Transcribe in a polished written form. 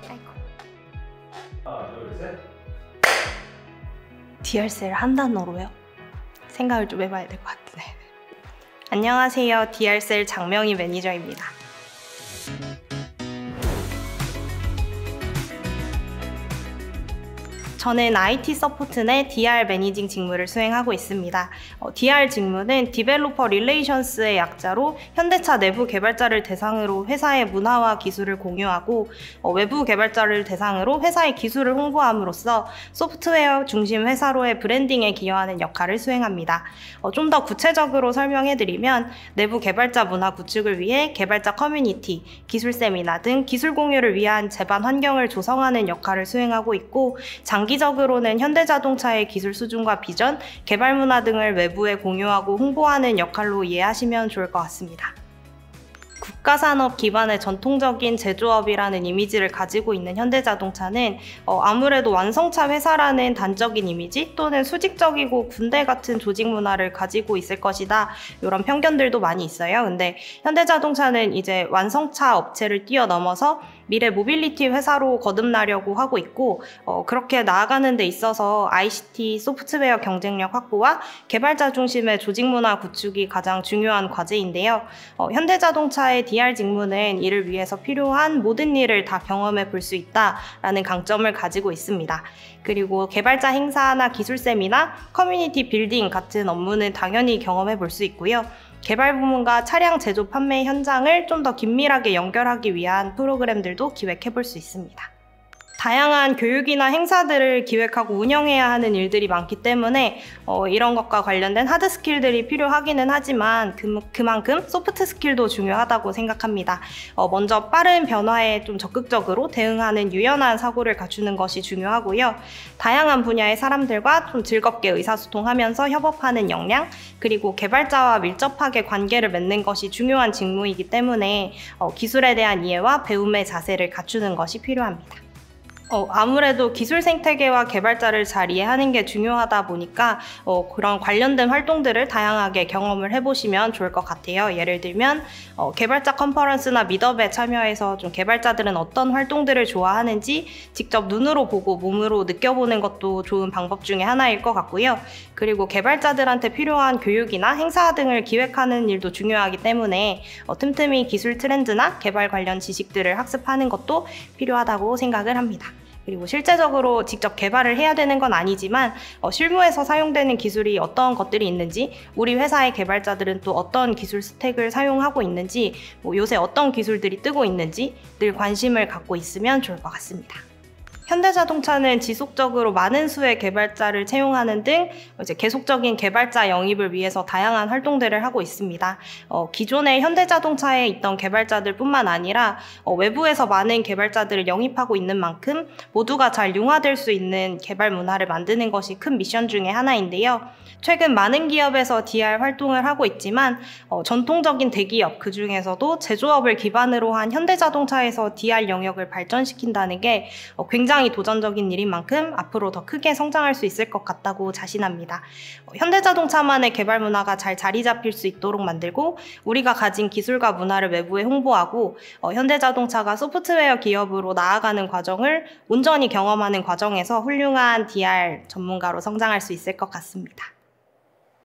아이고. 하나, 둘, 셋. DR셀 한 단어로요? 생각을 좀 해봐야 될 것 같네. 안녕하세요. DR셀 장명희 매니저입니다. 저는 IT 서포트 내 DR 매니징 직무를 수행하고 있습니다. DR 직무는 디벨로퍼 릴레이션스의 약자로 현대차 내부 개발자를 대상으로 회사의 문화와 기술을 공유하고 외부 개발자를 대상으로 회사의 기술을 홍보함으로써 소프트웨어 중심 회사로의 브랜딩에 기여하는 역할을 수행합니다. 좀 더 구체적으로 설명해드리면 내부 개발자 문화 구축을 위해 개발자 커뮤니티, 기술 세미나 등 기술 공유를 위한 제반 환경을 조성하는 역할을 수행하고 있고 장기적으로는 현대자동차의 기술 수준과 비전, 개발 문화 등을 외부에 공유하고 홍보하는 역할로 이해하시면 좋을 것 같습니다. 국가산업 기반의 전통적인 제조업이라는 이미지를 가지고 있는 현대자동차는 아무래도 완성차 회사라는 단적인 이미지 또는 수직적이고 군대 같은 조직 문화를 가지고 있을 것이다, 이런 편견들도 많이 있어요. 근데 현대자동차는 이제 완성차 업체를 뛰어넘어서 미래 모빌리티 회사로 거듭나려고 하고 있고 그렇게 나아가는 데 있어서 ICT 소프트웨어 경쟁력 확보와 개발자 중심의 조직 문화 구축이 가장 중요한 과제인데요. 현대자동차의 DR 직무는 이를 위해서 필요한 모든 일을 다 경험해 볼 수 있다라는 강점을 가지고 있습니다. 그리고 개발자 행사나 기술 세미나, 커뮤니티 빌딩 같은 업무는 당연히 경험해 볼 수 있고요. 개발 부문과 차량 제조 판매 현장을 좀 더 긴밀하게 연결하기 위한 프로그램들도 기획해 볼 수 있습니다. 다양한 교육이나 행사들을 기획하고 운영해야 하는 일들이 많기 때문에 이런 것과 관련된 하드 스킬들이 필요하기는 하지만 그만큼 소프트 스킬도 중요하다고 생각합니다. 먼저 빠른 변화에 좀 적극적으로 대응하는 유연한 사고를 갖추는 것이 중요하고요. 다양한 분야의 사람들과 좀 즐겁게 의사소통하면서 협업하는 역량, 그리고 개발자와 밀접하게 관계를 맺는 것이 중요한 직무이기 때문에 기술에 대한 이해와 배움의 자세를 갖추는 것이 필요합니다. 아무래도 기술 생태계와 개발자를 잘 이해하는 게 중요하다 보니까 그런 관련된 활동들을 다양하게 경험을 해보시면 좋을 것 같아요. 예를 들면 개발자 컨퍼런스나 미덥에 참여해서 좀 개발자들은 어떤 활동들을 좋아하는지 직접 눈으로 보고 몸으로 느껴보는 것도 좋은 방법 중에 하나일 것 같고요. 그리고 개발자들한테 필요한 교육이나 행사 등을 기획하는 일도 중요하기 때문에 틈틈이 기술 트렌드나 개발 관련 지식들을 학습하는 것도 필요하다고 생각을 합니다. 그리고 실제적으로 직접 개발을 해야 되는 건 아니지만 실무에서 사용되는 기술이 어떤 것들이 있는지, 우리 회사의 개발자들은 또 어떤 기술 스택을 사용하고 있는지, 요새 어떤 기술들이 뜨고 있는지 늘 관심을 갖고 있으면 좋을 것 같습니다. 현대자동차는 지속적으로 많은 수의 개발자를 채용하는 등 이제 계속적인 개발자 영입을 위해서 다양한 활동들을 하고 있습니다. 기존의 현대자동차에 있던 개발자들 뿐만 아니라 외부에서 많은 개발자들을 영입하고 있는 만큼 모두가 잘 융화될 수 있는 개발 문화를 만드는 것이 큰 미션 중에 하나인데요. 최근 많은 기업에서 DR 활동을 하고 있지만 전통적인 대기업, 그 중에서도 제조업을 기반으로 한 현대자동차에서 DR 영역을 발전시킨다는 게 굉장히 도전적인 일인 만큼 앞으로 더 크게 성장할 수 있을 것 같다고 자신합니다. 현대자동차만의 개발 문화가 잘 자리 잡힐 수 있도록 만들고 우리가 가진 기술과 문화를 외부에 홍보하고 현대자동차가 소프트웨어 기업으로 나아가는 과정을 온전히 경험하는 과정에서 훌륭한 DR 전문가로 성장할 수 있을 것 같습니다.